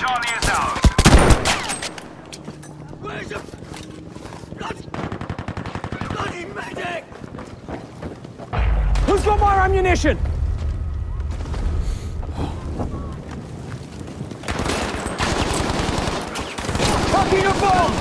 Charlie is ours. Where's the bloody medic? Who's got more ammunition? Fucking a bomb!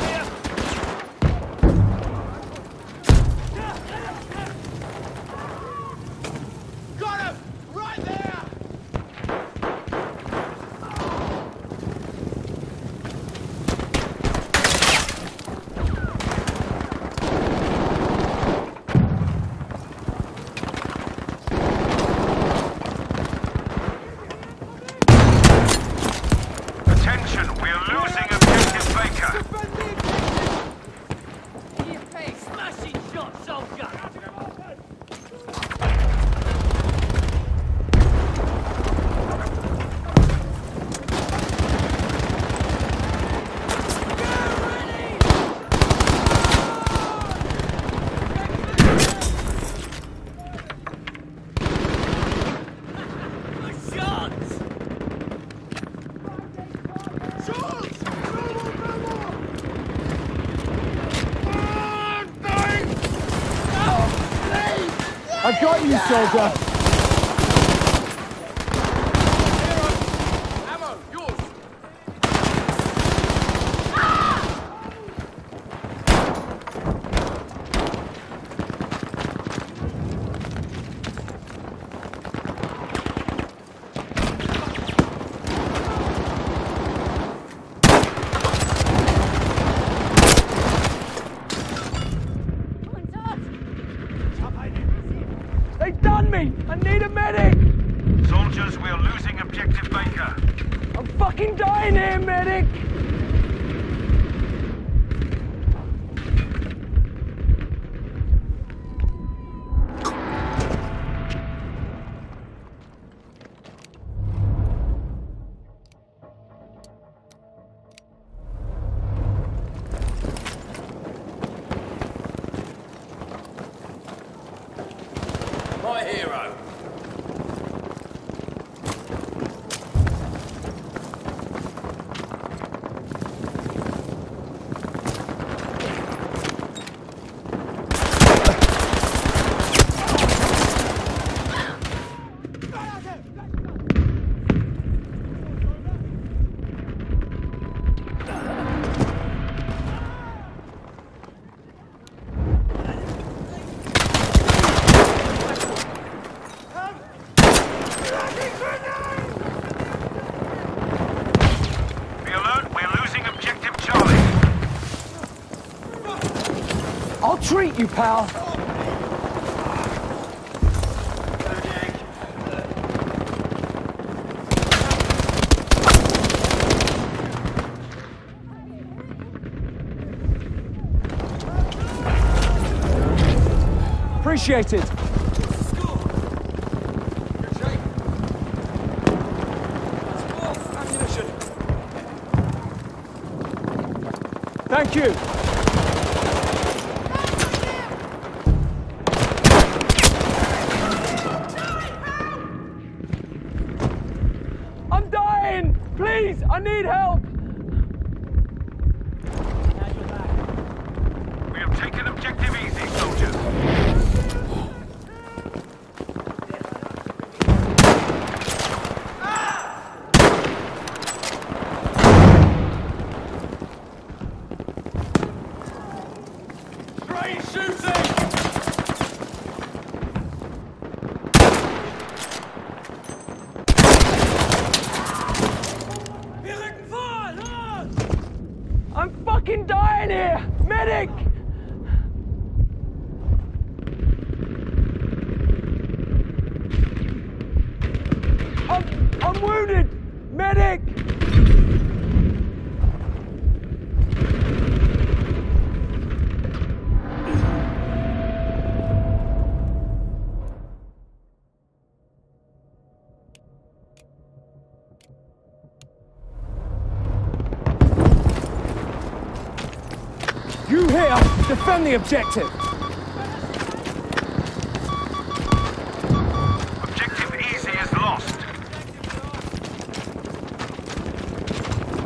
I got you, soldier! Ammo, yours! They done me! I need a medic! Soldiers, we are losing objective Baker. I'm fucking dying here, medic! My hero. I'll treat you, pal. Appreciate it. Thank you. I'm dying! Please, I need help! We have taken objective easy, soldiers. I'm fucking dying here! Medic! I'm wounded! Medic! You here! Defend the objective! Objective easy is lost.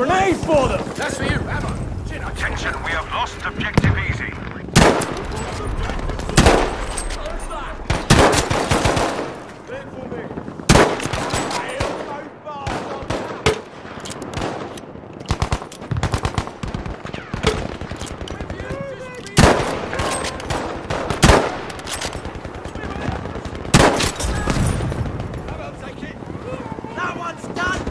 Grenade for them! That's for you, ammo. Attention, we have lost objective easy. That one's done!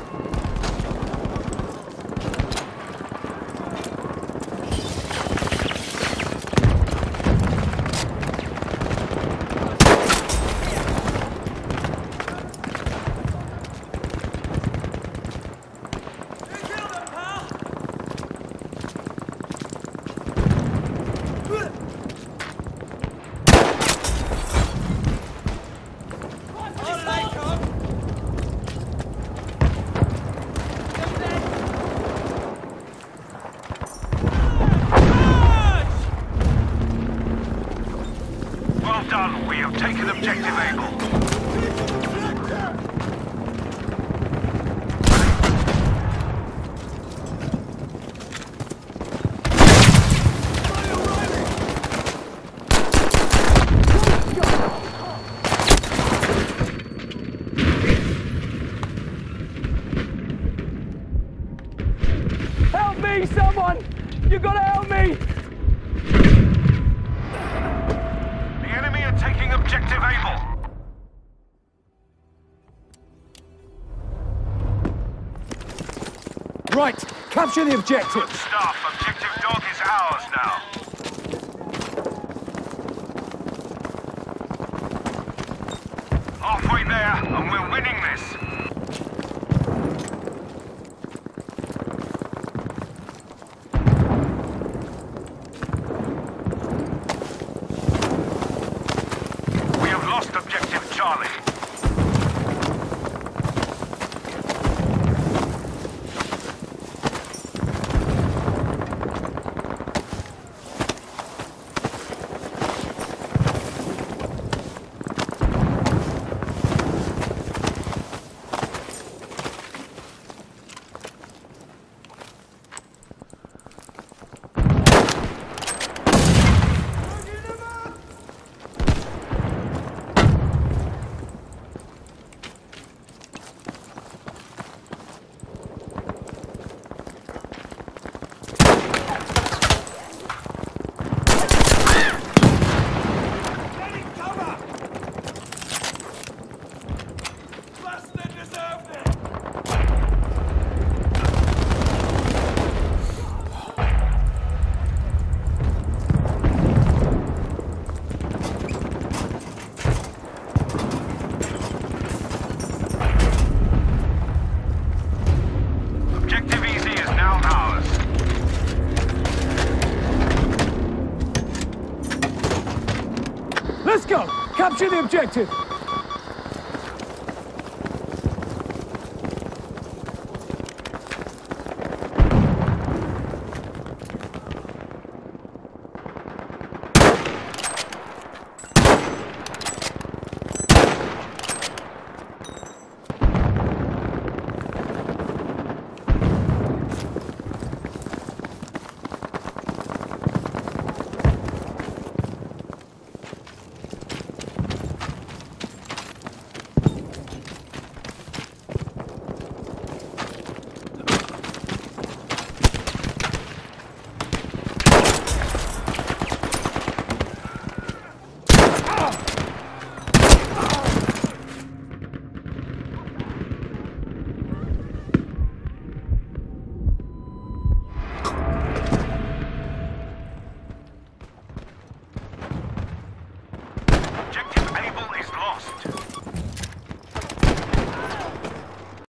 Well done, we have taken objective Able. Help me, someone! You gotta help me! The enemy are taking objective Able. Right, capture the objective! Good stuff, objective Dog is ours now. Halfway there, and we're winning this. We have lost objective Charlie. Objective easy is now ours. Let's go! Capture the objective!